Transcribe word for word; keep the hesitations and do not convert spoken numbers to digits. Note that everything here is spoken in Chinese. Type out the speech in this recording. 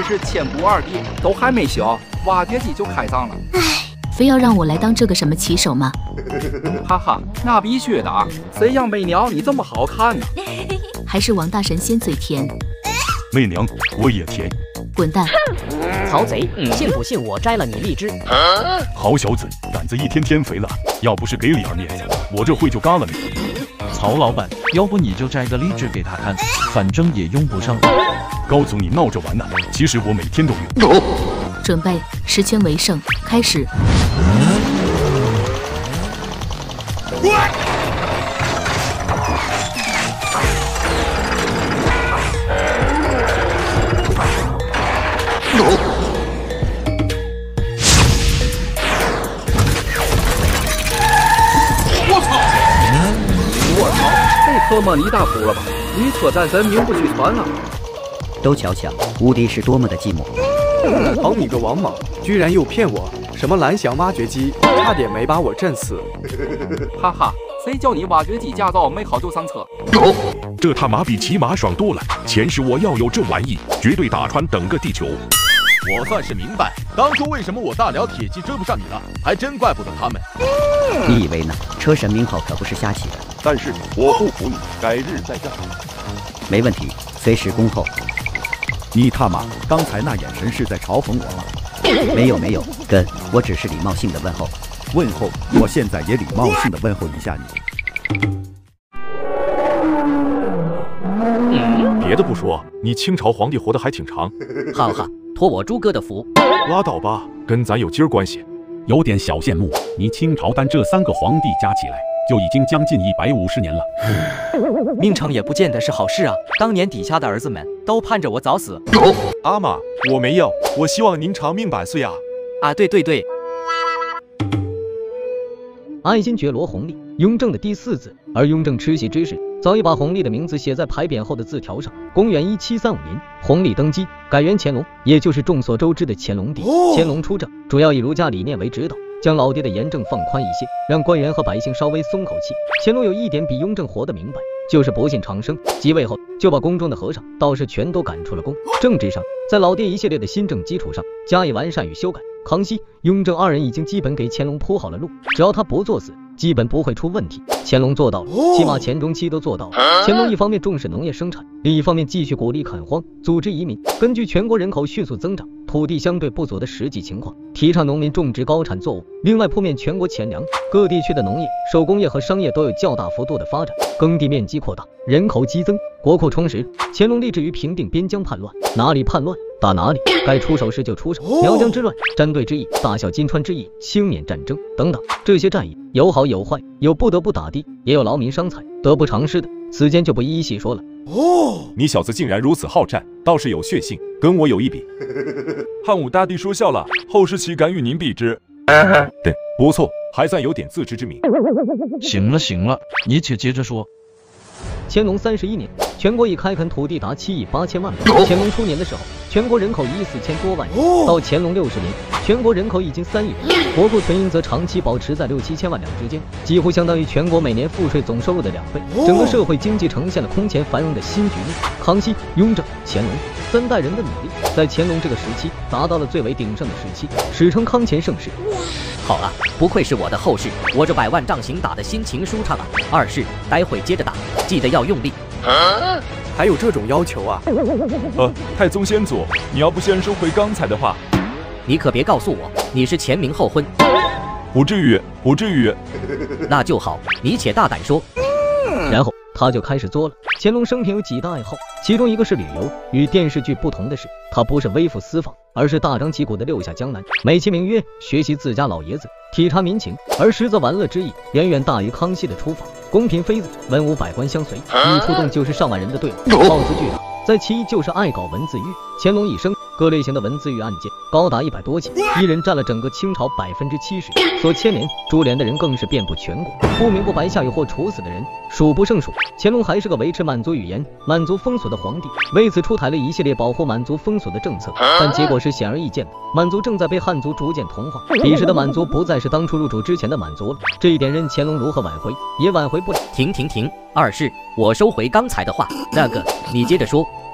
是千不二帝，都还没醒，挖掘机就开张了。 唉，非要让我来当这个什么骑手吗？ 哈哈，那必须的，谁让媚娘你这么好看呢？ 还是王大神仙嘴甜。 媚娘，我也甜。 滚蛋！ 曹贼，信不信我摘了你荔枝？ 好小子，胆子一天天肥了。要不是给李儿面子，我这会就嘎了你。 曹老板，要不你就摘个荔枝给他看，反正也用不上。 高总，你闹着玩呢，其实我每天都用。 准备，十圈为胜，开始。 我操！我操！这特么离大谱了吧？女车战神名不虚传啊！ 都瞧瞧，无敌是多么的寂寞。 好你个王莽，居然又骗我！什么蓝翔挖掘机，差点没把我震死！ 哈哈，谁叫你挖掘机驾照没考就上车？ 这他妈比骑马爽多了！前世我要有这玩意，绝对打穿整个地球。 我算是明白，当初为什么我大辽铁骑追不上你了，还真怪不得他们。 你以为呢？车神名号可不是瞎起的。 但是我不服你，改日再战。 没问题，随时恭候。 你他妈刚才那眼神是在嘲讽我吗？ 没有没有，哥，我只是礼貌性的问候。 问候，我现在也礼貌性的问候一下你。 别的不说，你清朝皇帝活得还挺长。 哈哈，托我猪哥的福。 拉倒吧，跟咱有今儿关系。 有点小羡慕，你清朝单这三个皇帝加起来，就已经将近一百五十年了。 命长也不见得是好事啊！当年底下的儿子们都盼着我早死。 阿玛，我没有，我希望您长命百岁啊！ 啊，对对对。 爱新觉罗弘历，雍正的第四子，而雍正吃系之时，早已把弘历的名字写在牌匾后的字条上。公元一七三五年，弘历登基，改元乾隆，也就是众所周知的乾隆帝。乾隆出政，主要以儒家理念为指导，将老爹的严政放宽一些，让官员和百姓稍微松口气。乾隆有一点比雍正活得明白，就是不信长生。即位后，就把宫中的和尚、道士全都赶出了宫。政治上，在老爹一系列的新政基础上加以完善与修改。康熙、雍正二人已经基本给乾隆铺好了路，只要他不作死，基本不会出问题。乾隆做到了，起码前中期都做到了。乾隆一方面重视农业生产，另一方面继续鼓励垦荒，组织移民。根据全国人口迅速增长、土地相对不足的实际情况，提倡农民种植高产作物。另外铺面全国钱粮，各地区的农业、手工业和商业都有较大幅度的发展，耕地面积扩大，人口激增，国库充实。乾隆立志于平定边疆叛乱，哪里叛乱打哪里，该出手时就出手。苗疆之乱、站队之役、大小金川之役、清缅战争等等，这些战役有好有坏，有不得不打的，也有劳民伤财、得不偿失的，此间就不一一细说了。 哦，你小子竟然如此好战，倒是有血性，跟我有一比。汉武大帝说笑了，后世岂敢与您比之？对，不错，还算有点自知之明。 行了行了，你且接着说。 乾隆三十一年，全国已开垦土地达七亿八千万亩。乾隆初年的时候，全国人口一亿四千多万人，到乾隆六十年，全国人口已经三亿人，国库存银则长期保持在六七千万两之间，几乎相当于全国每年赋税总收入的两倍。整个社会经济呈现了空前繁荣的新局面。康熙、雍正、乾隆三代人的努力，在乾隆这个时期达到了最为鼎盛的时期，史称康乾盛世。 好啊，不愧是我的后世，我这百万仗行打得心情舒畅啊！二世，待会接着打，记得要用力。 啊、还有这种要求啊？ 呃，太宗先祖，你要不先收回刚才的话？ 你可别告诉我你是前明后婚。 不至于，不至于。 那就好，你且大胆说。然后他就开始作了。乾隆生平有几大爱好，其中一个是旅游。与电视剧不同的是，他不是微服私访，而是大张旗鼓的溜下江南，美其名曰学习自家老爷子，体察民情，而实则玩乐之意远远大于康熙的出访。宫嫔妃子、文武百官相随，一出动就是上万人的队伍，耗资巨大。在其一就是爱搞文字狱。乾隆一生各类型的文字狱案件高达一百多起，一人占了整个清朝百分之七十，所牵连株连的人更是遍布全国，不明不白下狱或处死的人数不胜数。乾隆还是个维持满族语言、满族风俗的皇帝，为此出台了一系列保护满族风俗的政策，但结果是显而易见的，满族正在被汉族逐渐同化，彼时的满族不再是当初入主之前的满族了。这一点任乾隆如何挽回，也挽回不了。停停停，二世，我收回刚才的话，那个你接着说。